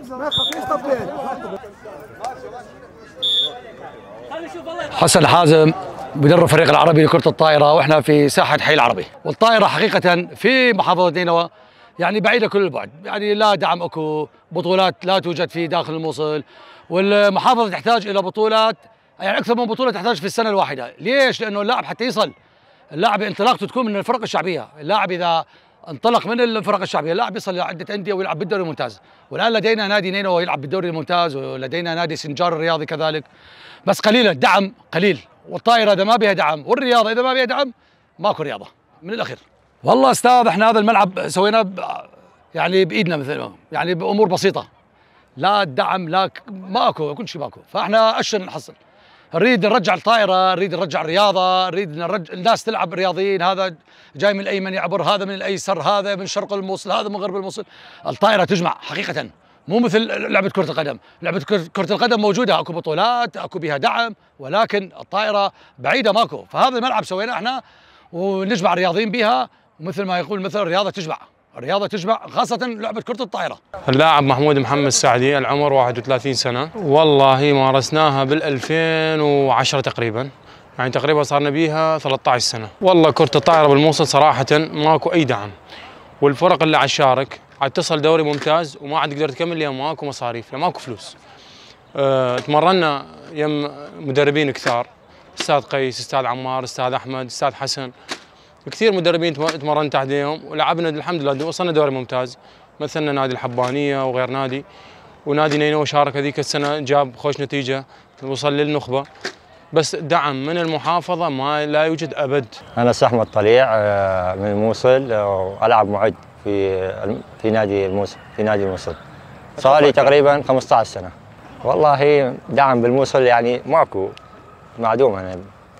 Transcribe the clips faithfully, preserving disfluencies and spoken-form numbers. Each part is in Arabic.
حسن حازم مدرب الفريق العربي لكرة الطائرة، واحنا في ساحة حي العربي. والطائرة حقيقة في محافظة نينوى يعني بعيدة كل البعد، يعني لا دعم اكو، بطولات لا توجد في داخل الموصل، والمحافظة تحتاج إلى بطولات يعني أكثر من بطولة تحتاج في السنة الواحدة. ليش؟ لأنه اللاعب حتى يصل، اللاعب انطلاقته تكون من الفرق الشعبية، اللاعب إذا انطلق من الفرق الشعبية اللاعب يصل إلى عدة أندية ويلعب بالدوري الممتاز. والآن لدينا نادي نينوى يلعب بالدوري الممتاز، ولدينا نادي سنجار الرياضي كذلك، بس قليل الدعم قليل. والطائرة إذا ما بها دعم، والرياضة إذا ما بها دعم، ماكو رياضة من الأخير. والله أستاذ احنا هذا الملعب سويناه يعني بإيدنا، مثل يعني بأمور بسيطة، لا دعم لا ماكو، كل شيء ماكو. فاحنا أشر نحصل، نريد نرجع الطائرة، نريد نرجع الرياضة، نريد نرجع الناس تلعب رياضيين، هذا جاي من الأيمن يعبر، هذا من الأيسر، هذا من شرق الموصل، هذا من غرب الموصل. الطائرة تجمع حقيقة، مو مثل لعبة كرة القدم. لعبة كرة القدم موجودة، اكو بطولات، اكو بها دعم، ولكن الطائرة بعيدة ماكو. فهذا الملعب سويناه احنا ونجمع الرياضيين بها، ومثل ما يقول مثل الرياضة تجمع، الرياضة تجمع، خاصة لعبة كرة الطائرة. اللاعب محمود محمد السعدي، العمر واحد وثلاثين سنة. والله مارسناها بال ألفين وعشرة تقريبا، يعني تقريبا صارنا بيها ثلاثة عشر سنة. والله كرة الطائرة بالموصل صراحة ماكو أي دعم، والفرق اللي عاد تشارك عاد تصل دوري ممتاز وما عاد تقدر تكمل لأن ماكو مصاريف، لا ماكو فلوس. أه تمرنا يم مدربين كثار، استاذ قيس، استاذ عمار، استاذ احمد، استاذ حسن، كثير مدربين تمرنا تحديهم، ولعبنا الحمد لله وصلنا دوري ممتاز. مثلنا نادي الحبانيه وغير نادي، ونادي نينوى شارك هذيك السنه جاب خوش نتيجه، وصل للنخبه. بس دعم من المحافظه ما لا يوجد ابد. انا احمد طليع من الموصل، والعب معد في في نادي الموصل في نادي الموصل. صار لي تقريبا خمسة عشر سنه. والله دعم بالموصل يعني ماكو، معدوم. انا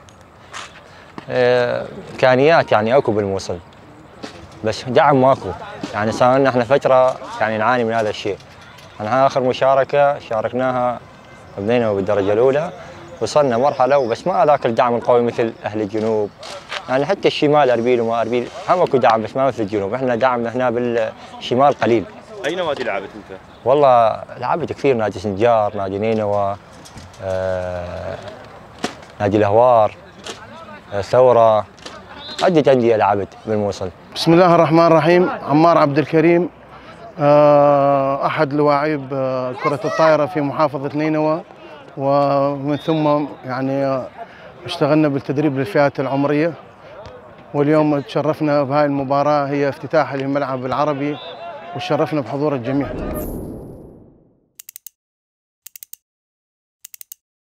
امكانيات يعني اكو بالموصل، بس دعم ماكو. يعني صار لنا احنا فتره يعني نعاني من هذا الشيء. انا اخر مشاركه شاركناها بنينوى بالدرجه الاولى، وصلنا مرحله وبس ما ذاك الدعم القوي مثل اهل الجنوب. يعني حتى الشمال اربيل وما اربيل هم اكو دعم، بس ما مثل الجنوب. احنا دعمنا هنا بالشمال قليل. اي نوادي لعبت انت؟ والله لعبت كثير، نادي سنجار، نادي نينوى، آه، نادي الهوار، آه، ثوره، عدة أندية لعبت بالموصل. بسم الله الرحمن الرحيم. عمار عبد الكريم، آه، أحد لواعيب آه، كرة الطائرة في محافظة نينوى، ومن ثم يعني اشتغلنا بالتدريب للفئات العمرية. واليوم تشرفنا بهاي المباراة، هي افتتاح للملعب العربي، وشرفنا بحضور الجميع.